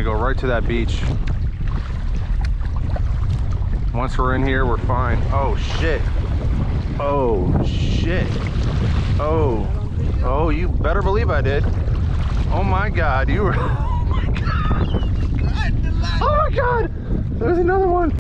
gonna go right to that beach. Once we're in here, we're fine. Oh shit. Oh shit. Oh, you better believe I did. Oh my God, you were, oh my God. Oh my God, there's another one.